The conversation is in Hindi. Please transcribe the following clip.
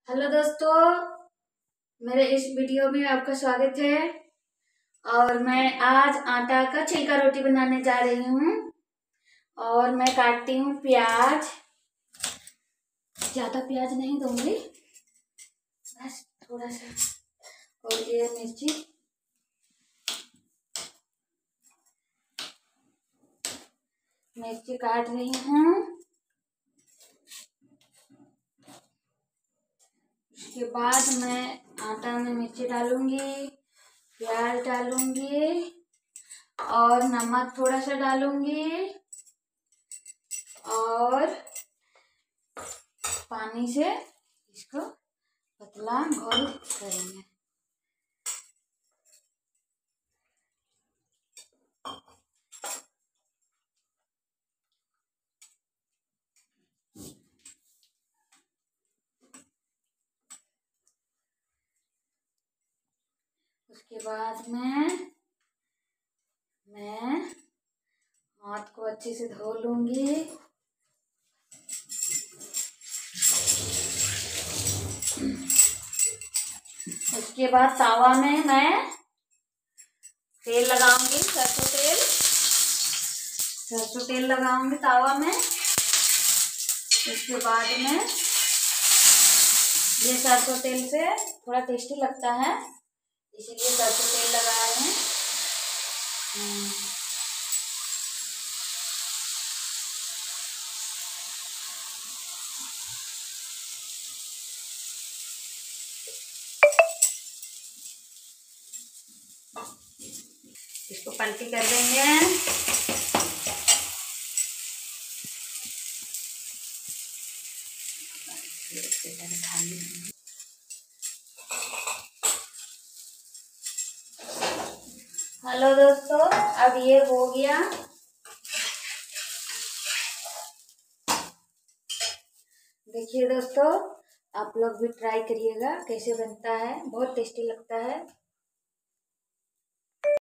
हेलो दोस्तों, मेरे इस वीडियो में आपका स्वागत है। और मैं आज आटा का छिलका रोटी बनाने जा रही हूँ। और मैं काटती हूँ प्याज। ज़्यादा प्याज नहीं दूंगी, बस थोड़ा सा। और ये मिर्ची काट रही हूँ। उसके बाद मैं आटा में मिर्ची डालूंगी, प्याज डालूंगी और नमक थोड़ा सा डालूंगी और पानी से इसको पतला घोल करेंगे। उसके बाद में मैं हाथ को अच्छे से धो लूंगी। उसके बाद तावा में मैं तेल लगाऊंगी, सरसों तेल लगाऊंगी तावा में। उसके बाद में ये सरसों तेल से थोड़ा टेस्टी लगता है, इसीलिए सरसों तेल लगा रहे हैं। इसको पलटी कर देंगे। हेलो दोस्तों, अब ये हो गया। देखिए दोस्तों, आप लोग भी ट्राई करिएगा कैसे बनता है, बहुत टेस्टी लगता है।